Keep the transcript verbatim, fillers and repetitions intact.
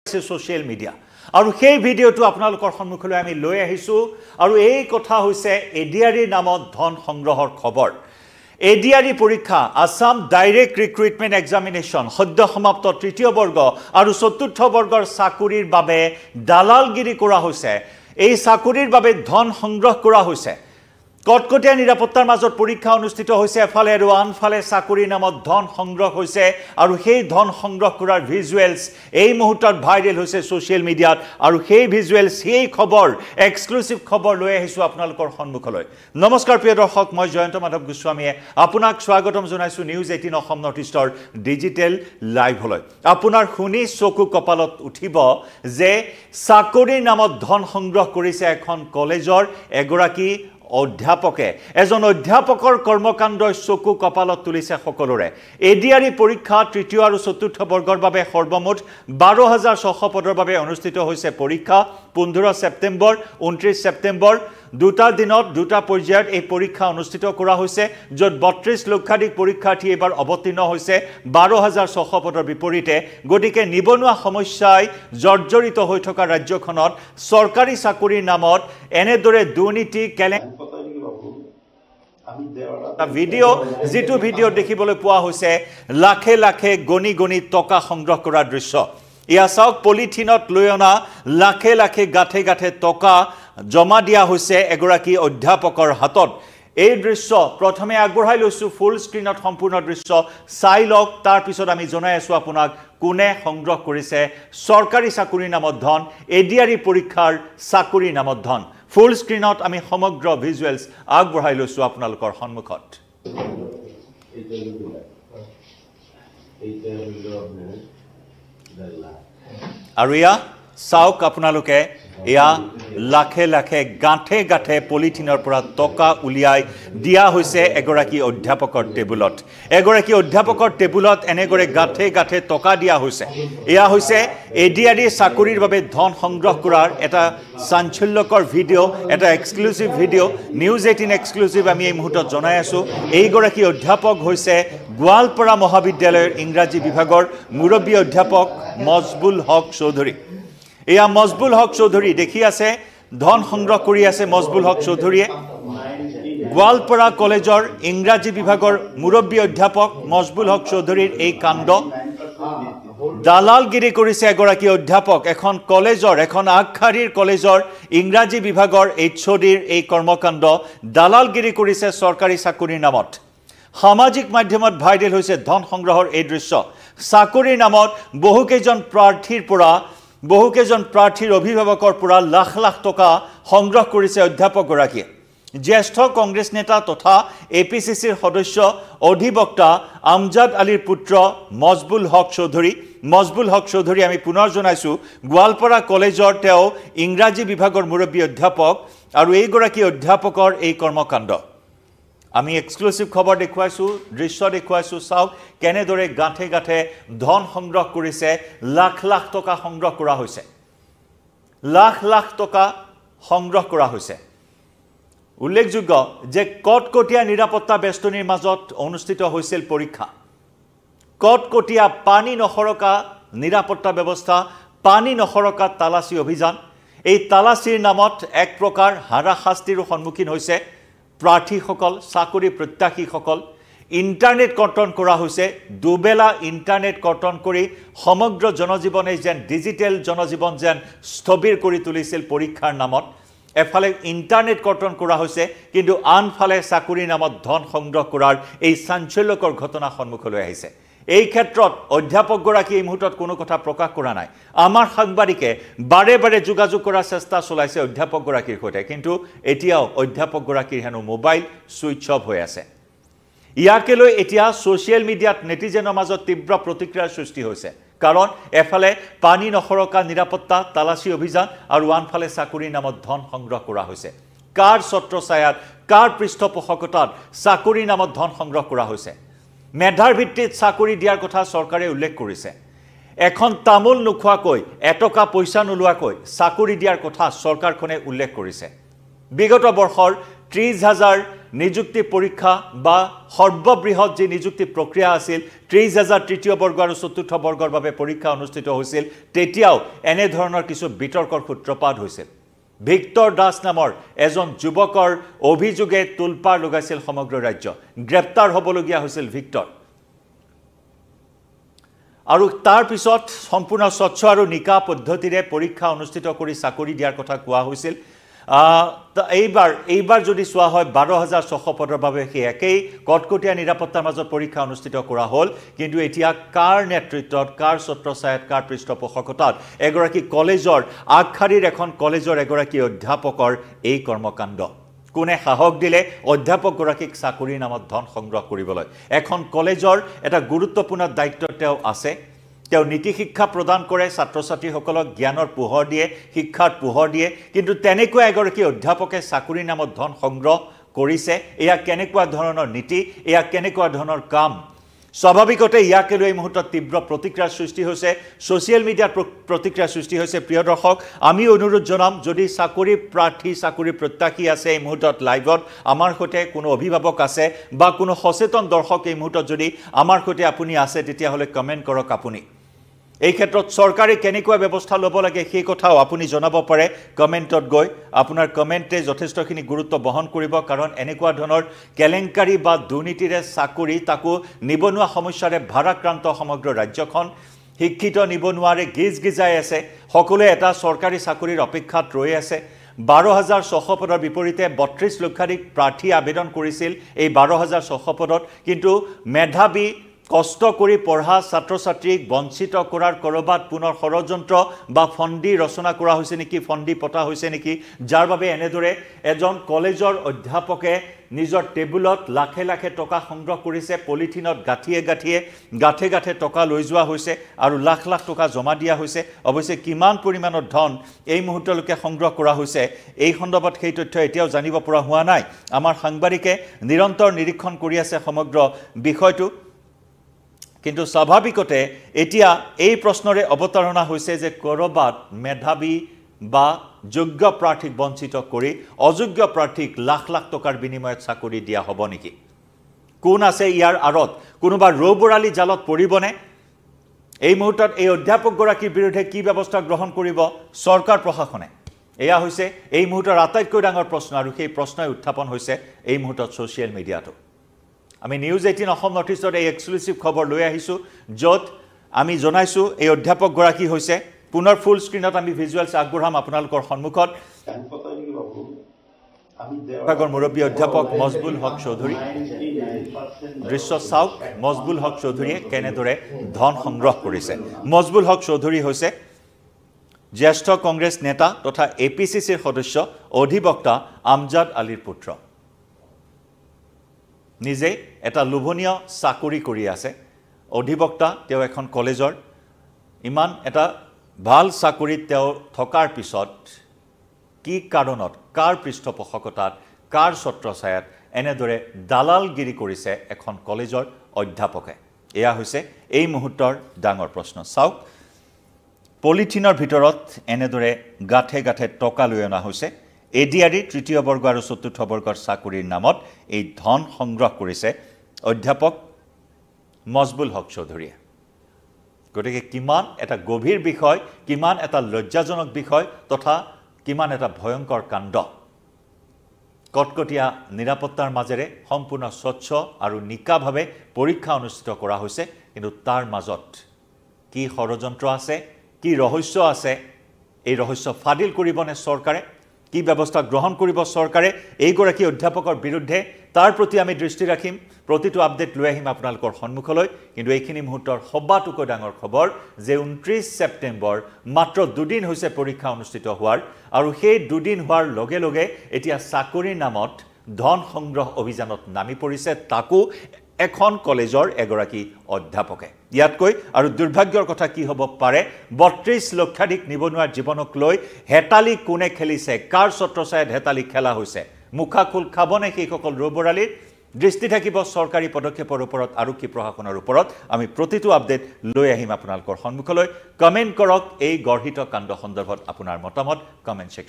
social media. আৰু সেই ভিডিওটো আপোনালোকৰ সন্মুখলৈ আমি লৈ আহিছো আৰু এই কথা হৈছে এডিআৰই নামত ধন সংগ্ৰহৰ খবৰ এডিআৰই পৰীক্ষা আসাম ডাইৰেক্ট ৰিক্ৰুটমেন্ট এক্সামিনেশন সদ্য সমাপ্ত তৃতীয় বৰ্গ আৰু চতুৰ্থ বৰ্গৰ চাকৰিৰ বাবে দালালগিৰি কৰা হৈছে এই চাকৰিৰ বাবে ধন সংগ্ৰহ কৰা হৈছে কটকটীয়া নিৰাপত্তাৰ মাজত পৰীক্ষা অনুষ্ঠিত হৈছে এফালে আৰু আনফালে চাকৰিৰ নামত ধন সংগ্ৰহ হৈছে আৰু সেই ধন সংগ্ৰহ কৰাৰ ভিজুৱেলছ এই মুহূৰ্তত ভাইৰেল হৈছে সোশ্যাল মিডিয়াত আৰু সেই ভিজুৱেলছ সেই খবৰ এক্সক্লুসিভ খবৰ লৈ আহিছো আপোনালোকৰ সন্মুখলৈ নমস্কাৰ প্ৰিয় দৰ্শক মই জয়ন্ত মাধৱ গোস্বামীয়ে আপোনাক স্বাগতম জনাইছো নিউজ এইটিন অসম নৰ্থ ইষ্টৰ ডিজিটেল লাইভলৈ আপোনাৰ শুনি চকু কপালত উঠিব যে চাকৰিৰ নামত ধন সংগ্ৰহ কৰিছে এখন কলেজৰ এগৰাকী অধ্যাপকে এজন অধ্যাপকৰ কৰ্মকাণ্ডই চকু কপালত তুলিছে সকলোৰে এডিআৰই পৰীক্ষা তৃতীয় আৰু চতুৰ্থ বৰ্গৰ বাবে সৰ্বমুঠ বাৰ হাজাৰ ছশ পদৰ বাবে অনুষ্ঠিত হৈছে পৰীক্ষা পোন্ধৰ ছেপ্টেম্বৰ ঊনত্ৰিশ ছেপ্টেম্বৰ দুটা দিনত দুটা পৰ্যায়ত এই পৰীক্ষা অনুষ্ঠিত কৰা হৈছে য'ত বত্ৰিশ লক্ষাধিক পৰীক্ষাৰ্থী এবাৰ অৱতীৰ্ণ হৈছে বাৰ হাজাৰ ছশ পদৰ বিপৰীতে গতিকে নিবনুৱা সমস্যাই জৰ্জৰিত হৈ থকা ৰাজ্যখনত চৰকাৰী চাকৰিৰ নামত এনেদৰে দুৰ্নীতি কেলে ভিডিও যেটো ভিডিও দেখিবলৈ পোৱা হৈছে লাখে লাখে গনি গনি টকা সংগ্ৰহ কৰাৰ দৃশ্য ইয়া চাওক পলিথিনত লৈ অনা লাখে লাখে গাঠে গাঠে টকা জমা দিয়া হৈছে এগৰাকী অধ্যাপকৰ হাতত এই দৃশ্য প্ৰথমে আগবঢ়াই লৈছো ফুল স্ক্ৰিনত সম্পূৰ্ণ দৃশ্য চাই লওক তাৰ পিছত আমি জনাই আছো আপোনাক কোনে সংগ্ৰহ কৰিছে চৰকাৰী চাকৰিৰ নামত ধন এডিআৰই পৰীক্ষাৰ চাকৰিৰ নামত ধন ফুল স্ক্ৰিনত আমি সমগ্ৰ ভিজুৱেলছ আগবঢ়াই লৈছো আপোনালোকৰ সন্মুখত আৰু ইয়া চাওক আপোনালোকে ইয়া লাখে লাখে গাঁঠে গাঁঠে পলিথিনৰ পৰা টকা উলিয়াই দিয়া হৈছে এগৰাকী অধ্যাপকৰ টেবুলত এগৰাকী অধ্যাপকৰ টেবুলত এনেগৰে গাঁঠে গাঁঠে টকা দিয়া হৈছে এয়া হৈছে এডিআৰই চাকৰিৰ বাবে ধন সংগ্ৰহ কৰাৰ এটা চাঞ্চল্যকৰ ভিডিও এটা exclusive video news eighteen exclusive আমি এই মুহূৰ্তত জনাই আছো এইগৰাকী অধ্যাপক হৈছে গোৱালপাৰা মহাবিদ্যালয়ৰ ইংৰাজী বিভাগৰ মুৰব্বী অধ্যাপক মজবুল হক চৌধুৰী এয়া মজবুল হক চৌধুৰী দেখি আছে ধন সংগ্ৰহ কৰি আছে মজবুল হক চৌধুৰীয়ে গোৱালপাৰা কলেজৰ ইংৰাজী বিভাগৰ মুৰব্বী অধ্যাপক মজবুল হক চৌধুৰীৰ এই কাণ্ড দালালগিৰি কৰিছে এগৰাকী অধ্যাপক এখন কলেজৰ এখন আগশাৰীৰ কলেজৰ ইংৰাজী বিভাগৰ এইচঅডিৰ এই কৰ্মকাণ্ড দালালগিৰি কৰিছে চৰকাৰী চাকৰিৰ নামত সামাজিক মাধ্যমত ভাইৰেল হৈছে ধন সংগ্ৰহৰ এই দৃশ্য চাকৰিৰ নামত বহুকেইজন প্ৰাৰ্থীৰ পৰা বহুকেইজন প্ৰাৰ্থীৰ অভিভাৱকৰ পৰা লাখ লাখ টকা সংগ্ৰহ কৰিছে অধ্যাপকগৰাকীয়ে জ্যেষ্ঠ কংগ্ৰেছ নেতা তথা এপিচিচিৰ সদস্য অধিবক্তা আমজাদ আলীৰ পুত্ৰ মজবুল হক চৌধুৰী মজবুল হক চৌধুৰী আমি পুনৰ জনাইছো গোৱালপাৰা কলেজৰ তেওঁ ইংৰাজী বিভাগৰ মুৰব্বী অধ্যাপক আৰু এইগৰাকী অধ্যাপকৰ এই কৰ্মকাণ্ড আমি এক্সক্লুসিভ খবৰ দেখুৱাইছো দৃশ্য দেখুৱাইছো চাওক কেনেদৰে গাঁঠে গাঁঠে ধন সংগ্ৰহ কৰিছে লাখ লাখ টকা সংগ্ৰহ কৰা হৈছে লাখ লাখ টকা সংগ্ৰহ কৰা হৈছে উল্লেখযোগ্য যে কটকটীয়া নিৰাপত্তা বেষ্টনীৰ মাজত অনুষ্ঠিত হৈছিল পৰীক্ষা কটকটীয়া পানী নখৰকা নিৰাপত্তা ব্যৱস্থা পানী নখৰকা তালাচী অভিযান এই তালাচীৰ নামত এক প্ৰকাৰ হাৰাশাস্তিৰ সন্মুখীন হৈছে প্ৰাৰ্থীসকল চাকৰি প্ৰত্যাশীসকল ইণ্টাৰনেট কৰ্তন কৰা হৈছে দুবেলা ইণ্টাৰনেট কৰ্তন কৰি সমগ্ৰ জনজীৱনে যেন ডিজিটেল জনজীৱন যেন স্থবিৰ কৰি তুলিছিল পৰীক্ষাৰ নামত এফালে ইণ্টাৰনেট কৰ্তন কৰা হৈছে কিন্তু আনফালে চাকৰিৰ নামত ধন সংগ্ৰহ কৰাৰ এই চাঞ্চল্যকৰ ঘটনা সন্মুখলৈ আহিছে এই ক্ষেত্ৰত অধ্যাপকগৰাকী এই মুহূৰ্তত কোনো কথা প্ৰকাশ কৰা নাই আমাৰ সাংবাদিকে বাৰে বাৰে যোগাযোগ কৰাৰ চেষ্টা চলাইছে অধ্যাপকগৰাকীৰ সৈতে কিন্তু এতিয়াও অধ্যাপকগৰাকীৰ হেনো মোবাইল সুইচ অফ হৈ আছে ইয়াকে লৈ এতিয়া সোশ্যাল মিডিয়াত নেটিজেনৰ মাজত তীব্ৰ প্ৰতিক্ৰিয়াৰ সৃষ্টি হৈছে কাৰণ এফালে পানী নখৰকা নিৰাপত্তা তালাচী অভিযান আৰু আনফালে চাকৰিৰ নামত ধন সংগ্ৰহ কৰা হৈছে কাৰ ছত্ৰছায়াত কাৰ পৃষ্ঠপোষকতাত চাকৰিৰ নামত ধন সংগ্ৰহ কৰা হৈছে মেধাৰ ভিত্তিত চাকৰি দিয়াৰ কথা চৰকাৰে উল্লেখ কৰিছে এখন তামুল নোখোৱাকৈ এটকা পইচা নোলোৱাকৈ চাকৰি দিয়াৰ কথা চৰকাৰখনে উল্লেখ কৰিছে বিগত বৰ্ষৰ ত্ৰিশ হাজাৰ নিযুক্তি পৰীক্ষা বা সৰ্ববৃহৎ যে নিযুক্তি প্ৰক্ৰিয়া আছিল ত্ৰিশ হাজাৰ তৃতীয় বৰ্গ আৰু চতুৰ্থ বৰ্গৰ বাবে পৰীক্ষা অনুষ্ঠিত হৈছিল তেতিয়াও এনে ধৰণৰ কিছু বিতৰ্কৰ সূত্ৰপাত হৈছিল ভিক্টৰ দাস নামৰ এজন যুৱকৰ অভিযোগে তুলপাৰ লগাইছিল সমগ্ৰ ৰাজ্য গ্ৰেপ্তাৰ হ'বলগীয়া হৈছিল ভিক্টৰ আৰু তাৰ পিছত সম্পূৰ্ণ স্বচ্ছ আৰু নিকা পদ্ধতিৰে পৰীক্ষা অনুষ্ঠিত কৰি চাকৰি দিয়াৰ কথা কোৱা হৈছিল এইবাৰ এইবাৰ যদি চোৱা হয় বাৰ হাজাৰ ছশ পদৰ বাবে সেই একেই কটকটীয়া নিৰাপত্তাৰ মাজত পৰীক্ষা অনুষ্ঠিত কৰা হ'ল কিন্তু এতিয়া কাৰ নেতৃত্বত কাৰ ছত্ৰছায়াত কাৰ পৃষ্ঠপোষকতাত এগৰাকী কলেজৰ আগশাৰীৰ এখন কলেজৰ এগৰাকী অধ্যাপকৰ এই কৰ্মকাণ্ড কোনে সাহস দিলে অধ্যাপকগৰাকীক চাকৰিৰ নামত ধন সংগ্ৰহ কৰিবলৈ এখন কলেজৰ এটা গুৰুত্বপূৰ্ণ দায়িত্ব তেওঁ আছে তেওঁ নীতি শিক্ষা প্ৰদান কৰে ছাত্ৰ ছাত্ৰীসকলক জ্ঞানৰ পোহৰ দিয়ে শিক্ষাৰ পোহৰ দিয়ে কিন্তু তেনেকুৱা এগৰাকী অধ্যাপকে চাকৰিৰ নামত ধন সংগ্ৰহ কৰিছে এয়া কেনেকুৱা ধৰণৰ নীতি এয়া কেনেকুৱা ধৰণৰ কাম স্বাভাৱিকতে ইয়াকে লৈ এই মুহূৰ্তত তীব্ৰ প্ৰতিক্ৰিয়াৰ সৃষ্টি হৈছে ছ'চিয়েল মিডিয়াত প্ৰতিক্ৰিয়াৰ সৃষ্টি হৈছে প্ৰিয় দৰ্শক আমি অনুৰোধ জনাম যদি চাকৰি প্ৰাৰ্থী চাকৰি প্ৰত্যাশী আছে এই মুহূৰ্তত লাইভত আমাৰ সৈতে কোনো অভিভাৱক আছে বা কোনো সচেতন দৰ্শক এই মুহূৰ্তত যদি আমাৰ সৈতে আপুনি আছে তেতিয়াহ'লে কমেণ্ট কৰক আপুনি এই ক্ষেত্ৰত চৰকাৰে কেনেকুৱা ব্যৱস্থা ল'ব লাগে সেই কথাও আপুনি জনাব পাৰে কমেণ্টত গৈ আপোনাৰ কমেণ্টে যথেষ্টখিনি গুৰুত্ব বহন কৰিব কাৰণ এনেকুৱা ধৰণৰ কেলেংকাৰী বা দুৰ্নীতিৰে চাকৰি তাকো নিবনুৱা সমস্যাৰে ভাৰাক্ৰান্ত সমগ্ৰ ৰাজ্যখন শিক্ষিত নিবনুৱাৰে গিজ গিজাই আছে সকলোৱে এটা চৰকাৰী চাকৰিৰ অপেক্ষাত ৰৈ আছে বাৰ হাজাৰ ছশ পদৰ বিপৰীতে বত্ৰিশ লক্ষাধিক প্ৰাৰ্থী আবেদন কৰিছিল এই বাৰ হাজাৰ ছশ পদত কিন্তু মেধাবী কষ্ট কৰি পঢ়া ছাত্ৰ ছাত্ৰীক বঞ্চিত কৰাৰ কৰবাত পুনৰ ষড়যন্ত্ৰ বা ফন্দি ৰচনা কৰা হৈছে নেকি ফন্দি পতা হৈছে নেকি যাৰ বাবে এনেদৰে এজন কলেজৰ অধ্যাপকে নিজৰ টেবুলত লাখে লাখে টকা সংগ্ৰহ কৰিছে পলিথিনত গাঠিয়ে গাঠিয়ে গাঠে গাঠে টকা লৈ যোৱা হৈছে আৰু লাখ লাখ টকা জমা দিয়া হৈছে অৱশ্যে কিমান পৰিমাণৰ ধন এই মুহূৰ্তলৈকে সংগ্ৰহ কৰা হৈছে এই সন্দৰ্ভত সেই তথ্য এতিয়াও জানিব পৰা হোৱা নাই আমাৰ সাংবাদিকে নিৰন্তৰ নিৰীক্ষণ কৰি আছে সমগ্ৰ বিষয়টো কিন্তু স্বাভাৱিকতে এতিয়া এই প্ৰশ্নৰে অৱতাৰণা হৈছে যে কৰবাত মেধাবী বা যোগ্য প্ৰাৰ্থীক বঞ্চিত কৰি অযোগ্য প্ৰাৰ্থীক লাখ লাখ টকাৰ বিনিময়ত চাকৰি দিয়া হ'ব নেকি কোন আছে ইয়াৰ আঁৰত কোনোবা ৰৌবৰালী জালত পৰিবনে এই মুহূৰ্তত এই অধ্যাপকগৰাকীৰ বিৰুদ্ধে কি ব্যৱস্থা গ্ৰহণ কৰিব চৰকাৰ প্ৰশাসনে এয়া হৈছে এই মুহূৰ্তৰ আটাইতকৈ ডাঙৰ প্ৰশ্ন আৰু সেই প্ৰশ্নই উত্থাপন হৈছে এই মুহূৰ্তত ছ'চিয়েল মিডিয়াটো আমি নিউজ এইটিন অসম নৰ্থ ইষ্টত এই এক্সক্লুচিভ খবৰ লৈ আহিছোঁ য'ত আমি জনাইছোঁ এই অধ্যাপকগৰাকী হৈছে পুনৰ ফুল স্ক্ৰীণত আমি ভিজুৱেলছ আগবঢ়াম আপোনালোকৰ সন্মুখত বিভাগৰ মুৰব্বী অধ্যাপক মজবুল হক চৌধুৰী দৃশ্য চাওক মজবুল হক চৌধুৰীয়ে কেনেদৰে ধন সংগ্ৰহ কৰিছে মজবুল হক চৌধুৰী হৈছে জ্যেষ্ঠ কংগ্ৰেছ নেতা তথা এ পি চি চিৰ সদস্য অধিবক্তা আমজাদ আলীৰ পুত্ৰ নিজে এটা লোভনীয় চাকৰি কৰি আছে অধিবক্তা তেওঁ এখন কলেজৰ ইমান এটা ভাল চাকৰিত তেওঁ থকাৰ পিছত কি কাৰণত কাৰ পৃষ্ঠপোষকতাত কাৰ ছত্ৰছায়াত এনেদৰে দালালগিৰি কৰিছে এখন কলেজৰ অধ্যাপকে এয়া হৈছে এই মুহূৰ্তৰ ডাঙৰ প্ৰশ্ন চাওক পলিথিনৰ ভিতৰত এনেদৰে গাঠে গাঠে টকা লৈ অনা হৈছে এডিআৰই তৃতীয় বৰ্গ আৰু চতুৰ্থ বৰ্গৰ চাকৰিৰ নামত এই ধন সংগ্ৰহ কৰিছে অধ্যাপক মজবুল হক চৌধুৰীয়ে গতিকে কিমান এটা গভীৰ বিষয় কিমান এটা লজ্জাজনক বিষয় তথা কিমান এটা ভয়ংকৰ কাণ্ড কটকটীয়া নিৰাপত্তাৰ মাজেৰে সম্পূৰ্ণ স্বচ্ছ আৰু নিকাভাৱে পৰীক্ষা অনুষ্ঠিত কৰা হৈছে কিন্তু তাৰ মাজত কি ষড়যন্ত্ৰ আছে কি ৰহস্য আছে এই ৰহস্য ফাদিল কৰিবনে চৰকাৰে কি ব্যৱস্থা গ্ৰহণ কৰিব চৰকাৰে এইগৰাকী অধ্যাপকৰ বিৰুদ্ধে তাৰ প্ৰতি আমি দৃষ্টি ৰাখিম প্ৰতিটো আপডেট লৈ আহিম আপোনালোকৰ সন্মুখলৈ কিন্তু এইখিনি মুহূৰ্তৰ সবাতোকৈ ডাঙৰ খবৰ যে ঊনত্ৰিশ ছেপ্টেম্বৰ মাত্ৰ দুদিন হৈছে পৰীক্ষা অনুষ্ঠিত হোৱাৰ আৰু সেই দুদিন হোৱাৰ লগে লগে এতিয়া চাকৰিৰ নামত ধন সংগ্ৰহ অভিযানত নামি পৰিছে তাকো এখন কলেজৰ এগৰাকী অধ্যাপকে ইয়াতকৈ আৰু দুৰ্ভাগ্যৰ কথা কি হ'ব পাৰে বত্ৰিশ লক্ষাধিক নিবনুৱাৰ জীৱনক লৈ হেতালি কোনে খেলিছে কাৰ ছত্ৰছায়াত হেতালি খেলা হৈছে মুখাখোল খাবনে সেইসকল ৰৌবৰালীৰ দৃষ্টি থাকিব চৰকাৰী পদক্ষেপৰ ওপৰত আৰক্ষী প্ৰশাসনৰ ওপৰত আমি প্ৰতিটো আপডেট লৈ আহিম আপোনালোকৰ সন্মুখলৈ কমেণ্ট কৰক এই গৰ্হিত কাণ্ড সন্দৰ্ভত আপোনাৰ মতামত কমেণ্ট